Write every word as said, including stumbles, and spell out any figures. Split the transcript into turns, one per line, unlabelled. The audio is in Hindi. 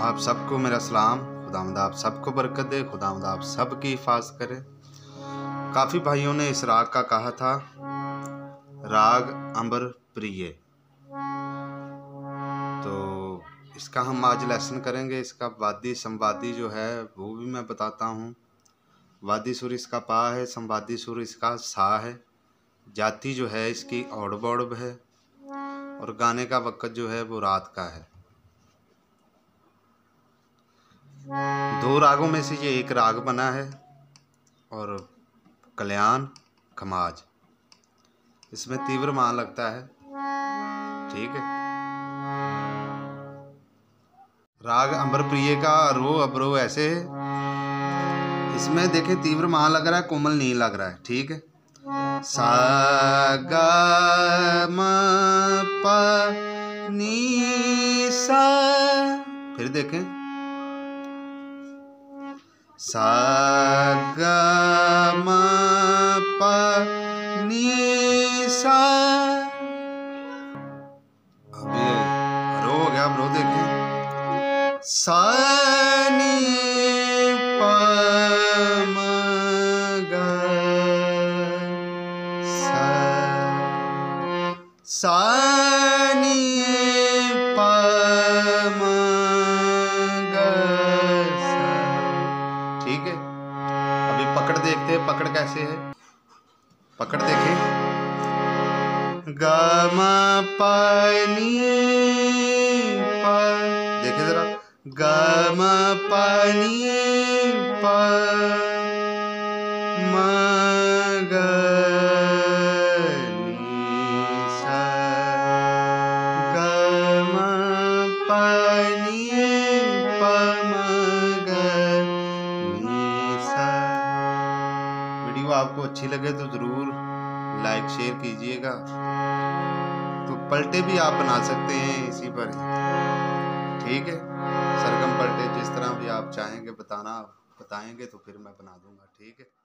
आप सबको मेरा सलाम। खुदावंद आप सबको बरकत दे, खुदावंद आप सबकी हिफाजत करे। काफ़ी भाइयों ने इस राग का कहा था, राग अंबर प्रिय। तो इसका हम आज लेसन करेंगे। इसका वादी संवादी जो है वो भी मैं बताता हूँ। वादी सुर इसका पा है, संवादी सुर इसका सा है, जाति जो है इसकी औड़ बौड़ है, और गाने का वक़्त जो है वो रात का है। दो रागों में से ये एक राग बना है, और कल्याण खमाज इसमें तीव्र मान लगता है। ठीक है। राग अंबर प्रिय का रो अबरो ऐसे है, इसमें देखें तीव्र मान लग रहा है, कोमल नहीं लग रहा है। ठीक है। सा गा म प नी सा, फिर देखें सा गा म प नी सा। अभी रो हो गया, अब रो देखें सा नी प म गा सा, सा नी प म गा सा। ठीक है। अभी पकड़ देखते हैं, पकड़ कैसे है। पकड़ देखें ग म प नी प, देखे जरा ग म प नी प म ग नी सा, ग म प नी प म ग नी सा। वीडियो आपको अच्छी लगे तो ज़रूर लाइक शेयर कीजिएगा। तो पलटे भी आप बना सकते हैं इसी पर। ठीक है। सरगम पलटे जिस तरह भी आप चाहेंगे बताना बताएंगे तो फिर मैं बना दूंगा। ठीक है।